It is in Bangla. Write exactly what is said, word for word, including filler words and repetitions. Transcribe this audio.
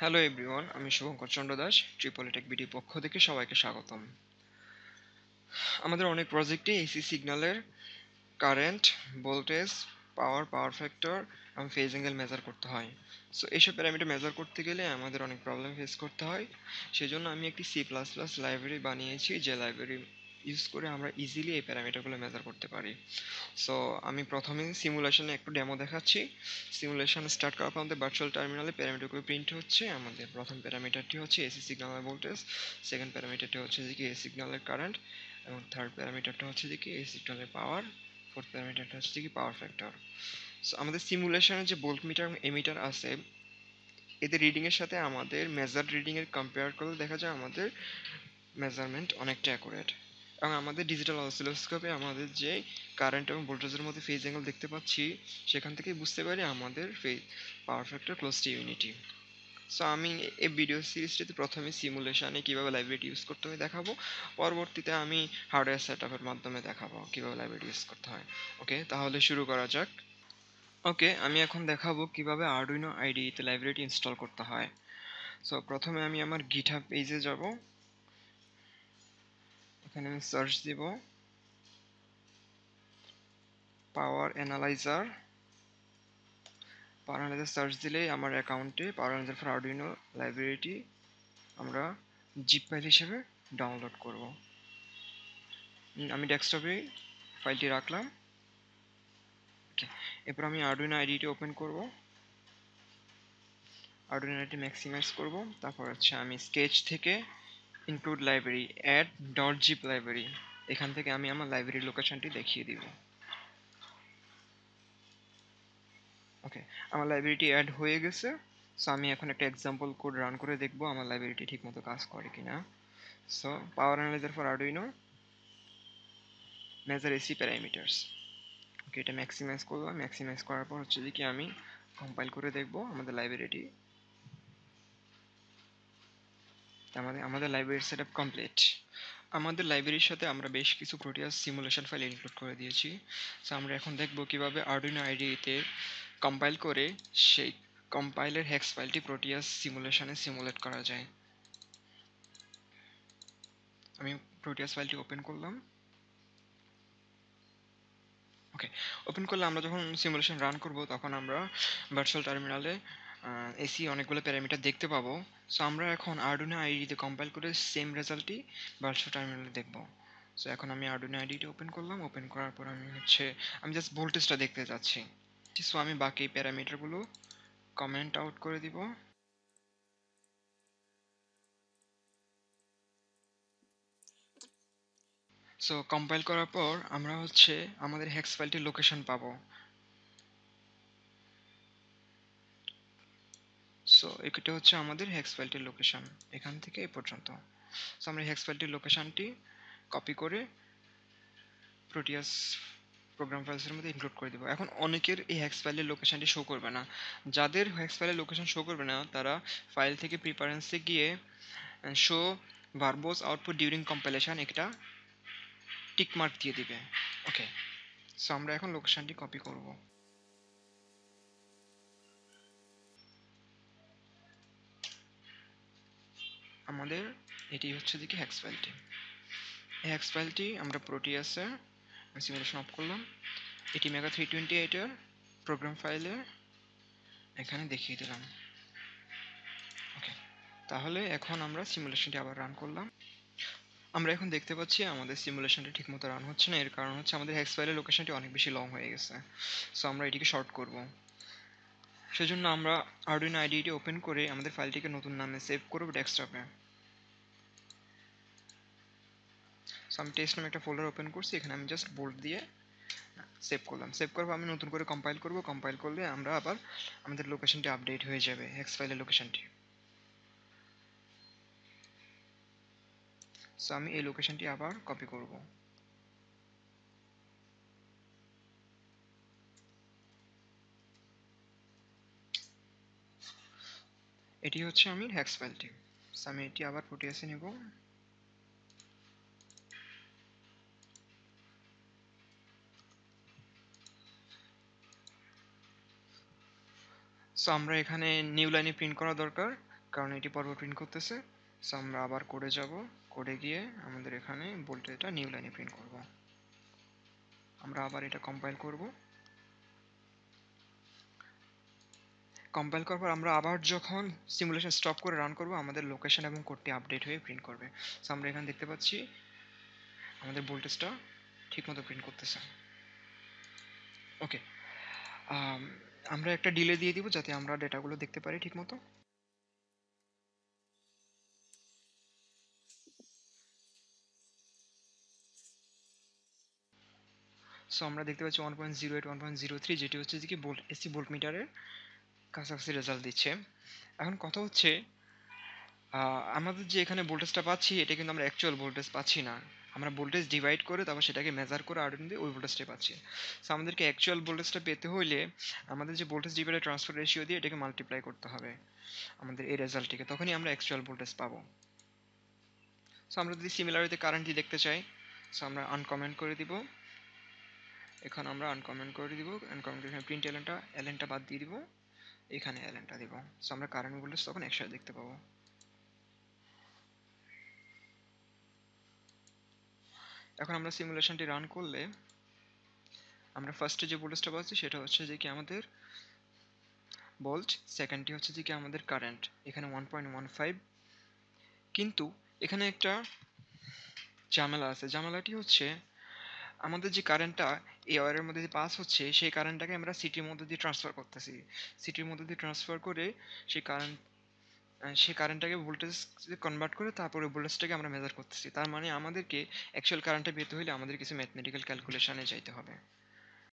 হ্যালো এভরিওয়ান, আমি শুভঙ্কর চন্দ্র দাস, ট্রিপলিটেক বিডি পক্ষ থেকে সবাইকে স্বাগতম। আমাদের অনেক প্রজেক্টে এসি সিগন্যালের current, voltage, power, power factor এবং ফেজ অ্যাঙ্গেল মেজার করতে হয়। সো এইসব প্যারামিটার মেজার করতে গেলে আমাদের অনেক প্রবলেম ফেস করতে হয়। সেজন্য আমি একটি সি প্লাস প্লাস লাইব্রেরি বানিয়েছি, যে লাইব্রেরি ইউজ করে আমরা ইজিলি এই প্যারামিটারগুলো মেজার করতে পারি। সো আমি প্রথমে সিমুলেশনে একটু ডেমো দেখাচ্ছি। সিমুলেশন স্টার্ট করার পর আমাদের ভার্চুয়াল টার্মিনালে প্যারামিটারগুলো প্রিন্ট হচ্ছে। আমাদের প্রথম প্যারামিটারটি হচ্ছে এসি সিগন্যালের ভোল্টেজ, সেকেন্ড প্যারামিটারটি হচ্ছে যে কি এসি সিগন্যালের কারেন্ট, এবং থার্ড প্যারামিটারটা হচ্ছে যে কি এসি সিগন্যালের পাওয়ার, ফোর্থ প্যারামিটারটা হচ্ছে কি পাওয়ার ফ্যাক্টর। সো আমাদের সিমুলেশনে যে ভোল্ট মিটার এবং এমিটার আছে, এদের রিডিংয়ের সাথে আমাদের মেজার রিডিংয়ের কম্পেয়ার করলে দেখা যায় আমাদের মেজারমেন্ট অনেকটা অ্যাকুরেট। এবং আমাদের ডিজিটাল অসিলোস্কোপে আমাদের যে কারেন্ট এবং ভোল্টেজের মধ্যে ফেজ অ্যাঙ্গেল দেখতে পাচ্ছি, সেখান থেকেই বুঝতে পারি আমাদের phase power factor close to unity. So আমি এই ভিডিও সিরিজটিতে প্রথমে সিমুলেশানে কীভাবে লাইব্রেরিটি ইউজ করতে হয় দেখাবো, পরবর্তীতে আমি হার্ডওয়্যার সেট আপের মাধ্যমে দেখাবো কীভাবে লাইব্রেরি ইউজ করতে হয়। ওকে, তাহলে শুরু করা যাক। ওকে, আমি এখন দেখাবো কীভাবে আরডুইনো আইডিইতে লাইব্রেরিটি ইনস্টল করতে হয়। সো প্রথমে আমি আমার গিটহাব পেজে যাব। এখানে আমি সার্চ দিব power analyser. Power analyser search দিলেই আমার অ্যাকাউন্টে পাওয়ার অ্যানালাইজার ফর আরডুইনো লাইব্রেরিটি আমরা জিপ ফাইল হিসেবে ডাউনলোড করব। আমি ডেস্কটপে ফাইলটি রাখলাম। ওকে, এরপর আমি আরডুইনো আইডিটি ওপেন করব। আরডুইনো আইডিটি ম্যাক্সিমাইজ করব। তারপর হচ্ছে আমি স্কেচ থেকে include library add dot zip library, এখান থেকে আমি আমার লাইব্রেরি লোকেশনটি দেখিয়ে দিব। ওকে, আমার লাইব্রেরিটি অ্যাড হয়ে গেছে। সো আমি এখন একটা এক্সাম্পল কোড রান করে দেখব আমার লাইব্রেরিটি ঠিকমতো কাজ করে কিনা। So power analyser for Arduino measure AC parameters. Okay, এটা ম্যাক্সিমাইজ করলাম। ম্যাক্সিমাইজ করার পর হচ্ছে যে কি আমি কম্পাইল করে দেখব আমাদের লাইব্রেরিটি। আমাদের আমাদের লাইব্রেরি সেট আপ কমপ্লিট। আমাদের লাইব্রেরির সাথে আমরা বেশ কিছু প্রোটিয়াস সিমুলেশন ফাইল ইনক্লুড করে দিয়েছি। সো আমরা এখন দেখব কিভাবে আরডুইনো আইডিইতে কম্পাইল করে সেই কম্পাইলের হেক্স ফাইলটি প্রোটিয়াস সিমুলেশনে সিমুলেট করা যায়। আমি প্রোটিয়াস ফাইলটি ওপেন করলাম। ওকে, ওপেন করলে আমরা যখন সিমুলেশন রান করব তখন আমরা ভার্চুয়াল টার্মিনালে এসি অনেকগুলো প্যারামিটার দেখতে পাবো। সো আমরা এখন আরডুইনো আইডিতে কম্পাইল করে সেম রেজাল্টটি ভার্চুয়াল টার্মিনালে দেখব। সো এখন আমি আরডুইনো আইডিটি ওপেন করলাম। ওপেন করার পর আমি হচ্ছে আমি জাস্ট ভোল্টেজটা দেখতে যাচ্ছি। সো আমি বাকি প্যারামিটারগুলো কমেন্ট আউট করে দিব। সো কম্পাইল করার পর আমরা হচ্ছে আমাদের হেক্স ফাইলটির লোকেশন পাবো। সো এটা হচ্ছে আমাদের হেক্স ফাইলটির লোকেশন, এখান থেকে এই পর্যন্ত। সো আমরা হেক্স ফাইলটির লোকেশনটি কপি করে প্রোটিয়াস প্রোগ্রাম ফাইলসের মধ্যে ইনক্লুড করে দেবো। এখন অনেকের এই হেক্স ফাইলের লোকেশনটি শো করবে না। যাদের হেক্স ফাইলের লোকেশন শো করবে না তারা ফাইল থেকে প্রিফারেন্সে গিয়ে show verbose output during compilation একটা টিক মার্ক দিয়ে দিবে। ওকে, সো আমরা এখন লোকেশনটি কপি করব। আমাদের এটি হচ্ছে দিকে হেক্স ফাইলটি। এই হেক্স ফাইলটি আমরা প্রোটিয়াসে সিমুলেশন অফ করলাম। এটি মেগা থ্রি টোয়েন্টি এইটের প্রোগ্রাম ফাইলে এখানে দেখিয়ে দিলাম। ওকে, তাহলে এখন আমরা সিমুলেশনটি আবার রান করলাম। আমরা এখন দেখতে পাচ্ছি আমাদের সিমুলেশনটি ঠিকমতো রান হচ্ছে না। এর কারণ হচ্ছে আমাদের হেক্স ফাইলের লোকেশনটি অনেক বেশি লং হয়ে গেছে। সো আমরা এটিকে শর্ট করব। সেজন্য আমরা আরডুইনো আইডিটি ওপেন করে আমাদের ফাইলটিকে নতুন নামে সেভ করব ডেস্কটপে। সো আমি টেস্ট নামে একটা ফোল্ডার ওপেন করছি, এখানে আমি জাস্ট বোল্ট দিয়ে সেভ করলাম। সেভ করব, আমি নতুন করে কম্পাইল করব। কম্পাইল করলে আমরা আবার আমাদের লোকেশনটি আপডেট হয়ে যাবে, হেক্স ফাইলের লোকেশনটি। সো আমি এই লোকেশনটি আবার কপি করব। এটি হচ্ছে আমি হেক্স ফাইলটি। সো আমি এটি আবার প্রোটিয়াসে নেব। সো আমরা এখানে নিউ লাইনে প্রিন্ট করা দরকার। কারণ এটি পরপর প্রিন্ট করতেছে। সো আমরা আবার কোডে যাব, কোডে গিয়ে আমাদের এখানে ভোল্টেজটা নিউ লাইনে প্রিন্ট করব। আমরা আবার এটা কম্পাইল করব। কম্পাইল করার পর আমরা আবার যখন সিমুলেশন স্টপ করে রান করব, আমাদের লোকেশন এবং কোডটি আপডেট হয়ে প্রিন্ট করবে। সো আমরা এখানে দেখতে পাচ্ছি আমাদের ভোল্টেজটা ঠিকমতো প্রিন্ট করতেছে। ওকে, আমরা একটা ডিলে দিয়ে দিব যাতে আমরা ডেটাগুলো দেখতে পারি ঠিকমতো। সো আমরা দেখতে পাচ্ছি one point zero eight one point zero three, যেটি হচ্ছে যে কি ভোল্ট এসি ভোল্ট মিটারের কাছাকাছি রেজাল্ট দিচ্ছে। এখন কথা হচ্ছে আমাদের যে এখানে ভোল্টেজটা পাচ্ছি এটা কিন্তু আমরা অ্যাকচুয়াল ভোল্টেজ পাচ্ছি না। আমরা ভোল্টেজ ডিভাইড করে তারপর সেটাকে মেজার করে আর্ডিন দিয়ে ওই ভোল্টেজটাই পাচ্ছি। সো আমাদেরকে অ্যাকচুয়াল ভোল্টেজটা পেতে হইলে আমাদের যে ভোল্টেজ ডিভাইডের ট্রান্সফার রেশিও দিয়ে এটাকে মাল্টিপ্লাই করতে হবে আমাদের এই রেজাল্টটিকে, তখনই আমরা অ্যাকচুয়াল ভোল্টেজ পাবো। সো আমরা যদি সিমিলারিতে কারেন্টলি দেখতে চাই, সো আমরা আনকমেন্ট করে দিব। এখন আমরা আনকমেন্ট করে দিব, আনকমেন্ট এখানে প্রিন্ট এলেনটা এলেনটা বাদ দিয়ে দিব, এখানে এলেনটা দিব। সো আমরা কারেন্ট ভোল্টেজ তখন একসাথে দেখতে পাবো। এখন আমরা সিমুলেশনটি রান করলে আমরা ফার্স্টে যে ভোল্টেজটা পাচ্ছি সেটা হচ্ছে যে কি আমাদের ভোল্ট, সেকেন্ডটি হচ্ছে যে কি আমাদের কারেন্ট, এখানে ওয়ান পয়েন্ট ওয়ান ফাইভ। কিন্তু এখানে একটা ঝামেলা আছে। ঝামেলাটি হচ্ছে আমাদের যে কারেন্টটা এই ওয়্যারের মধ্যে দিয়ে পাস হচ্ছে সেই কারেন্টটাকে আমরা সিটির মধ্যে দিয়ে ট্রান্সফার করতেছি। সিটির মধ্যে দিয়ে ট্রান্সফার করে সেই কারেন্ট সেই কারেন্টটাকে ভোল্টেজ কনভার্ট করে তারপরে ভোল্টেজটাকে আমরা মেজার করতেছি। তার মানে আমাদেরকে অ্যাকচুয়াল কারেন্টটা পেতে হলে আমাদের কিছু ম্যাথমেটিক্যাল ক্যালকুলেশনে যাইতে হবে।